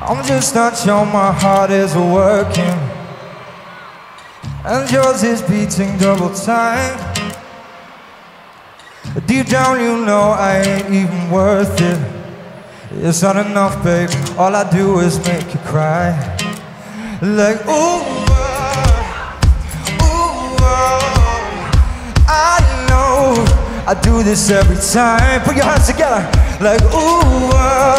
I'm just not sure my heart is working, and yours is beating double time. Deep down you know I ain't even worth it. It's not enough, babe, all I do is make you cry. Like ooh, I know I do this every time. Put your hands together. Like ooh,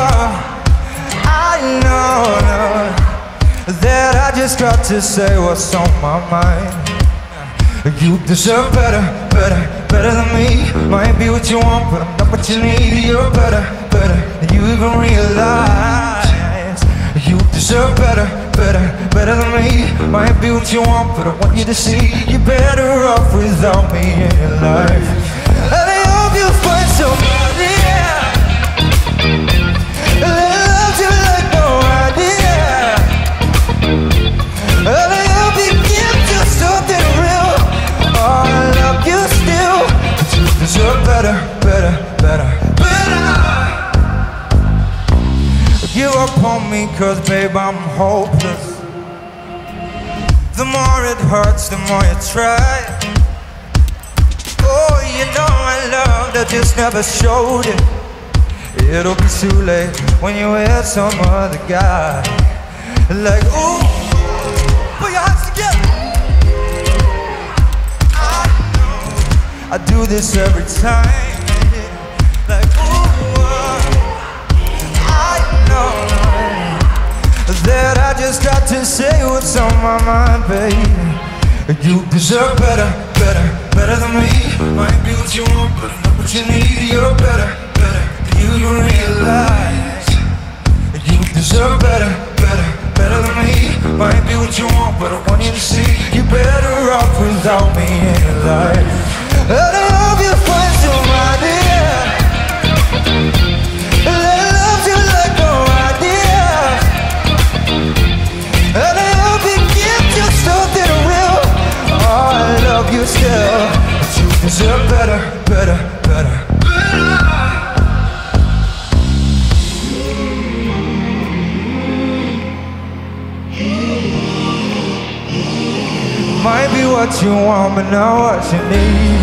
I know that I just got to say what's on my mind. You deserve better, better, better than me. Might be what you want, but I'm not what you need. You're better, better than you even realize. You deserve better, better, better than me. Might be what you want, but I want you to see you're better off without me in your life. And I hope you find somebody, yeah, that loves you like no idea. And I hope you give you something real. Oh, I love you still, but you deserve better, better, better, better. Give up on me, cause babe, I'm hopeless. The more it hurts, the more you try. Oh, you know I loved, I just never showed it. It'll be too late when you're with some other guy. Like, ooh, put your hands together. I know I do this every time. Like, ooh, I know that I just got to say what's on my mind, babe. You deserve better, better, better than me. Might be what you want, but not what you need. You're better, better than you realize. You deserve better, better, better than me. Might be what you want, but I want you to see you're better off without me in your life. And I hope you find somebody, yeah, that loves you like no idea. And I hope he gives you something real. Oh, I love you still, but you deserve better, better, better, better. Might be what you want, but not what you need,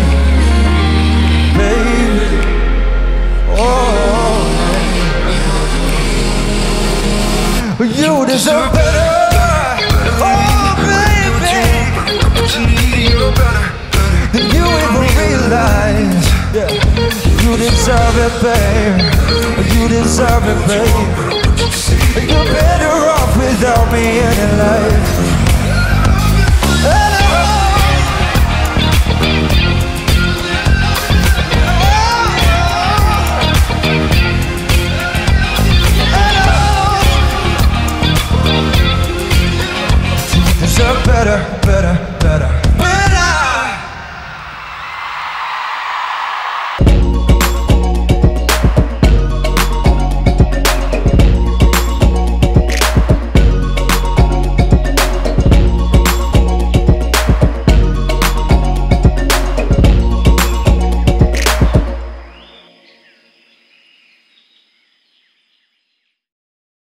baby. Oh, you deserve better. Oh, baby, than you even realize. Yeah. You deserve it, babe. You deserve it, babe. You're better off without me in your life. Deserve better, better, better.